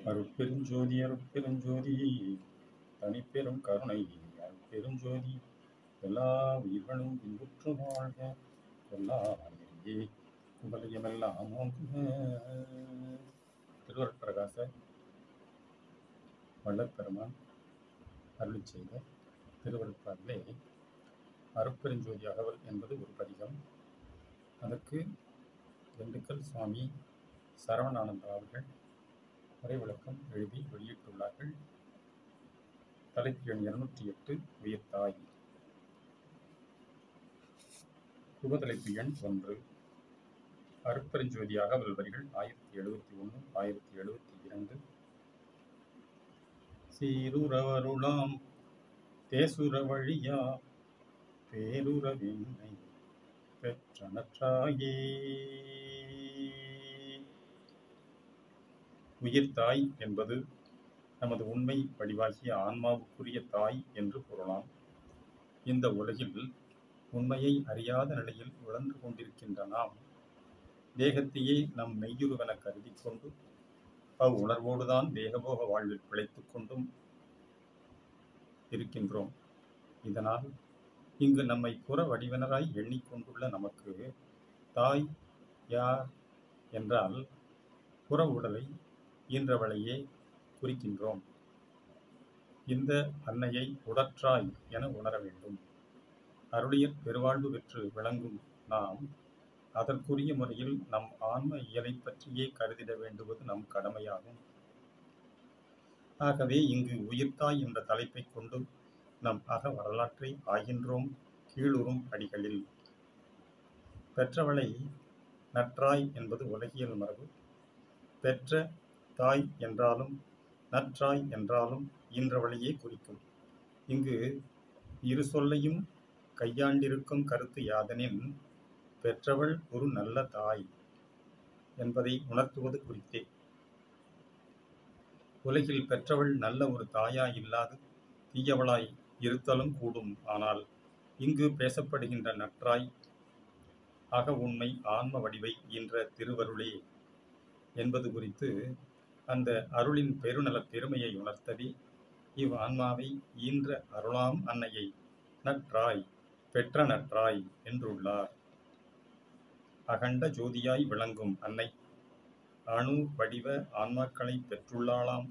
அருட்பெருஞ்சோதி அருட்பெருஞ்சோதி தனிப்பெரும் கருணை அருட்பெருஞ்சோதி எல்லா உயிர்களும் இன்புற்று வாழ்க எல்லா நெறியே குவலயமெல்லாம் ஓங்குக. திருவருட்பிரகாச வள்ளற்பெருமான் அருளிச் செய்த திருவருட்பாவிலே அருட்பெருஞ்சோதி அகவல் என்பது ஒரு பதிகம். அதற்கு திண்டுக்கல் சுவாமி சரவணானந்தா அவர்கள் உரை விளக்கம் எழுதி வெளியிட்டுள்ளார்கள். தலைப்பு எண் 208 உயிர்த்தாய். உபதலைப்பு எண் 1. அருட்பெருஞ்சோதி அகவல் வரிகள் 1071 1072. சீருறவருளாம் தேசுர வழியா பேருறவின்னை பெற்ற நற்றாயே. உயிர்த்தாய் என்பது நமது உண்மை வடிவாகிய ஆன்மாவுக்குரிய தாய் என்று கூறலாம். இந்த உலகில் உண்மையை அறியாத நிலையில் உழன்று கொண்டிருக்கின்ற நாம் தேகத்தையே நம் மெய்யுருவென கருதி கொண்டு உணர்வோடுதான் தேகபோக வாழ்வில் பிழைத்துக் கொண்டும் இருக்கின்றோம். இதனால் இங்கு நம்மை புற வடிவினராய் எண்ணிக்கொண்டுள்ள நமக்கு தாய் யார் என்றால் புற உடலை ஈன்றவளையே குறிக்கின்றோம். இந்த அன்னையை உடற்றாய் என உணர வேண்டும். அருளியற் பெருவாழ்வு பெற்று விளங்கும் நாம் அதற்குரிய முறையில் நம் ஆன்ம இயலை பற்றியே கருதிட வேண்டுவது நம் கடமையாகும். ஆகவே இங்கு உயிர்த்தாய் என்ற தலைப்பை கொண்டு நம் அக வரலாற்றை ஆகின்றோம். கீழுறும் அடிகளில் பெற்றவளை நற்றாய் என்பது உலகியல் மரபு. பெற்ற தாய் என்றாலும் நற்றாய் என்றாலும் ஈன்றவளையே குறிக்கும். இங்கு இரு சொல்லையும் கையாண்டிருக்கும் கருத்து யாதெனின் பெற்றவள் ஒரு நல்ல தாய் என்பதை உணர்த்துவது குறித்தே. உலகில் பெற்றவள் நல்ல ஒரு தாயாய் இல்லாது தீயவளாய் இருத்தலும் கூடும். ஆனால் இங்கு பேசப்படுகின்ற நற்றாய் அக உண்மை ஆன்ம வடிவை ஈன்ற திருவருளே என்பது குறித்து அந்த அருளின் பெருநலப் பெருமையை உணர்த்தவே இவ் ஆன்மாவை ஈன்ற அருளாம் அன்னையை நற்றாய் பெற்ற நற்றாய் என்றுள்ளார். அகண்ட ஜோதியாய் விளங்கும் அன்னை அணு வடிவ ஆன்மாக்களை பெற்றுள்ளாளாம்.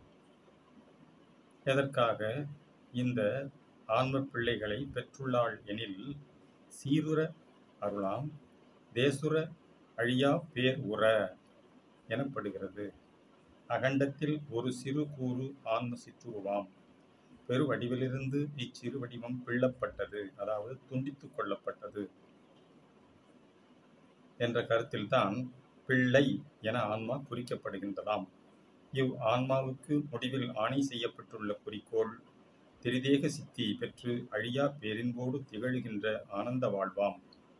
எதற்காக இந்த ஆன்ம பிள்ளைகளை பெற்றுள்ளாள் எனில் சீருற அருளாம் தேசுர அழியா பேர் உற எனப்படுகிறது. அகண்டத்தில் ஒரு சிறு கூறு ஆன்ம சிற்றுருவாம். பெரு வடிவிலிருந்து இச்சிறு வடிவம் பிள்ளப்பட்டது, அதாவது துண்டித்துக் கொள்ளப்பட்டது என்ற கருத்தில்தான் பிள்ளை என ஆன்மா குறிக்கப்படுகின்றதாம். இவ் ஆன்மாவுக்கு முடிவில் ஆணை செய்யப்பட்டுள்ள குறிக்கோள் திரிதேக சித்தி பெற்று அழியா பேரின்போடு திகழ்கின்ற ஆனந்த வாழ்வாம்.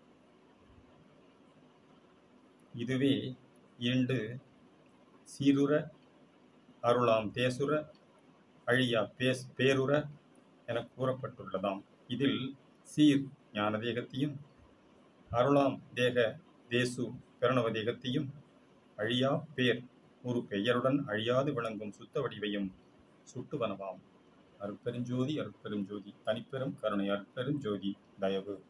இதுவே ஈண்டு சீருற அருளாம் தேசுர அழியா பேருற என கூறப்பட்டுள்ளதாம். இதில் சீர் ஞான தேகத்தையும் அருளாம் தேக தேசு பிரணவ தேகத்தையும் அழியா பேர் ஒரு பெயருடன் அழியாது விளங்கும் சுத்த வடிவையும் சுட்டுவனவாம். அருட்பெருஞ்சோதி அருட்பெருஞ்சோதி தனிப்பெரும் கருணை அருட்பெருஞ்சோதி தயவு.